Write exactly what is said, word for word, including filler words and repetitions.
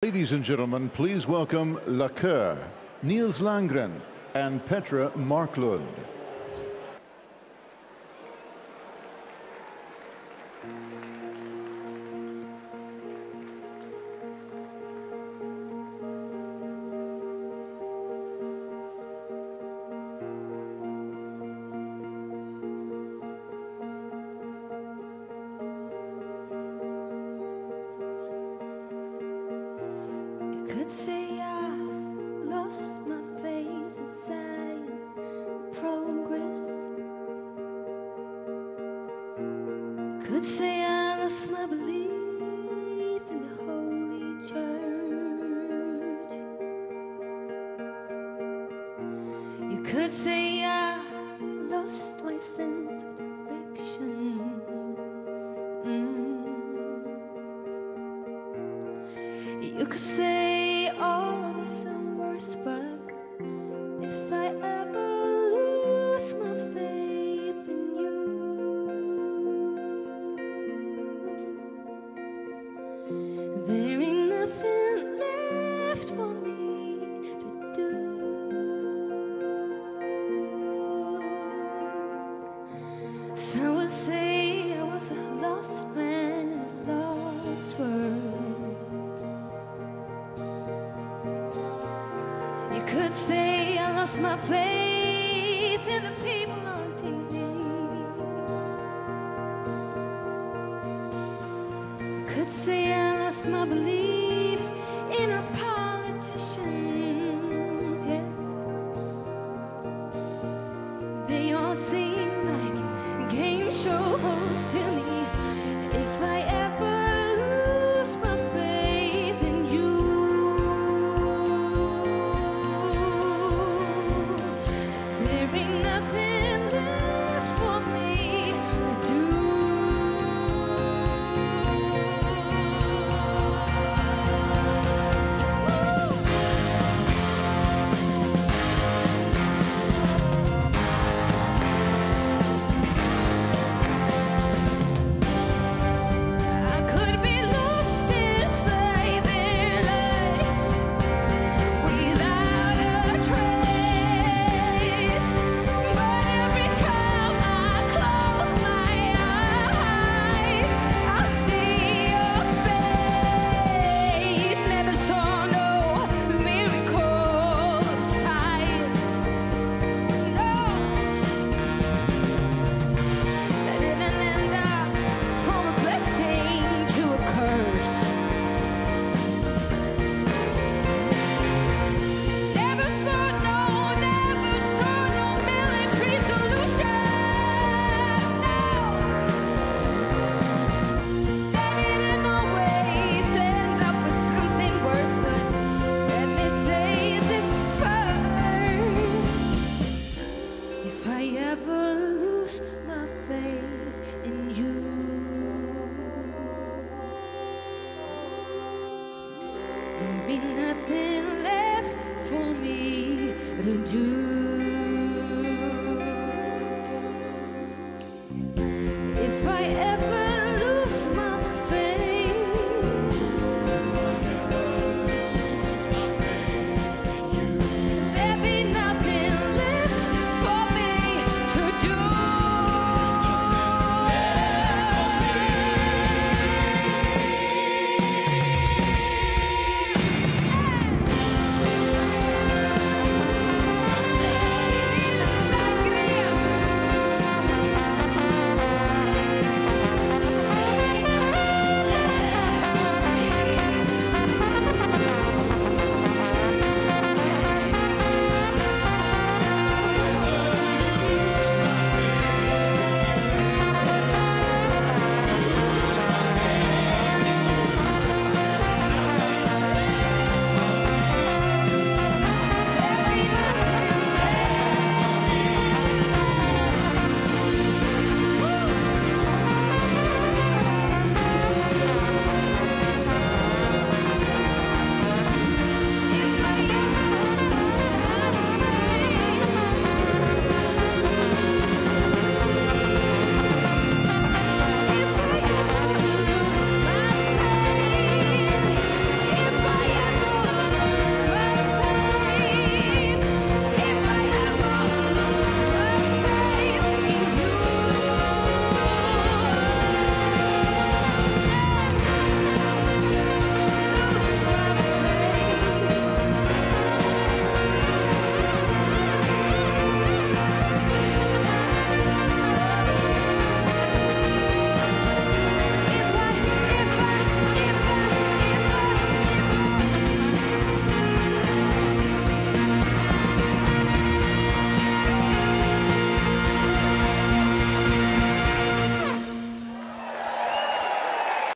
Ladies and gentlemen, please welcome La Coeur, Nils Landgren and Petra Marklund. Could say I lost my faith in science and progress. Could say I lost my belief in the Holy Church. You could say I lost my sense of direction. Mm. You could say all of this and worse, but if I ever lose my faith in you, there ain't nothing left for me to do. Some would say I was a lost man in a lost world. You could say I lost my faith in the people on T V. You could say I lost my belief in our politicians, yes. They all seem like game show hosts to me. If I ever lose my faith in you, there ain't nothing left for me to do. I could be lost inside their lies without a trace. But every time I close my eyes, I see your face. Never saw no miracle of science. No, that didn't end up from a blessing to a curse. Never saw no, never saw no military solution. No, that didn't always end up with something worse. But let me say this first: if I ever lose my faith in you, there'll be nothing left for me to do.